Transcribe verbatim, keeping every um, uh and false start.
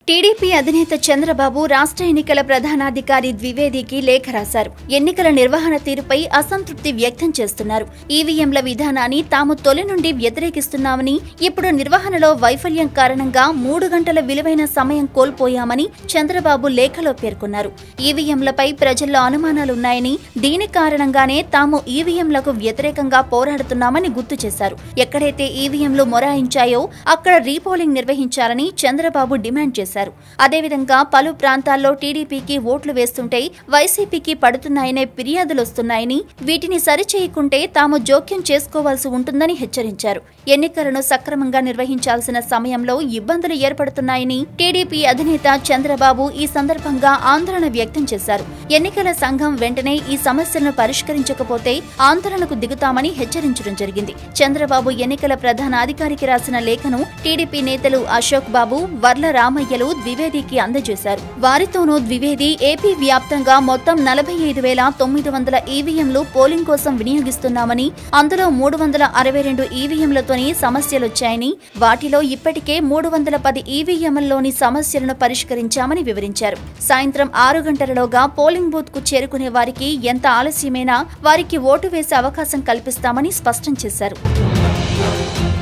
TDP అధినేత చంద్రబాబు రాష్ట్ర ఎన్నికల ప్రధానాధికారి ద్వివేదికి లేఖ రాశారు. ఎన్నికల నిర్వహణ తీరుపై అసంతృప్తి వ్యక్తం చేస్తున్నారు. ఈవీఎంల విధానాన్ని తాము తొలి నుండి వ్యతిరేకిస్తున్నామని, ఇప్పుడు నిర్వహణలో వైఫల్యం కారణంగా మూడు గంటల విలువైన సమయం కోల్పోయామని చంద్రబాబు లేఖలో పేర్కొన్నారు. ఈవీఎంలపై ప్రజల్లో అనుమానాలున్నాయని, దీని కారణంగానే తాము ఈవీఎంలకు వ్యతిరేకంగా పోరాడుతున్నామని గుర్తు చేశారు. ఎక్కడైతే ఈవీఎంలు మొరాయించాయో అక్కడ రీపోలింగ్ నిర్వహించాలని చంద్రబాబు డిమాండ్ చేశారు. అదేవిధంగా పలు ప్రాంతాల్లో టీడీపీకి ఓట్లు వేస్తుంటే వైసీపీకి పడుతున్నాయనే ఫిర్యాదులొస్తున్నాయని, వీటిని సరిచేయకుంటే తాము జోక్యం చేసుకోవాల్సి ఉంటుందని హెచ్చరించారు. ఎన్నికలను సక్రమంగా నిర్వహించాల్సిన సమయంలో ఇబ్బందులు ఏర్పడుతున్నాయని టీడీపీ అధినేత చంద్రబాబు ఈ సందర్భంగా ఆందోళన వ్యక్తం చేశారు. ఎన్నికల సంఘం వెంటనే ఈ సమస్యలను పరిష్కరించకపోతే ఆందోళనకు దిగుతామని హెచ్చరించడం జరిగింది. చంద్రబాబు ఎన్నికల ప్రధాన అధికారికి రాసిన లేఖను టీడీపీ నేతలు అశోక్ బాబు, వర్ల రామయ్యలు ద్వివేదికి అందజేశారు. వారితోనూ ద్వివేది ఏపీ వ్యాప్తంగా మొత్తం నలభై ఐదు వేల తొమ్మిది వందల ఈవీఎంలు పోలింగ్ కోసం వినియోగిస్తున్నామని, అందులో మూడు వందల అరవై రెండు ఈవీఎంలతోని సమస్యలొచ్చాయని, వాటిలో ఇప్పటికే మూడు వందల పది ఈవీఎంల్లోని సమస్యలను పరిష్కరించామని వివరించారు. సాయంత్రం ఆరు గంటలలోగా పోలింగ్ బూత్ కు చేరుకునే వారికి ఎంత ఆలస్యమైనా వారికి ఓటు వేసే అవకాశం కల్పిస్తామని స్పష్టం చేశారు.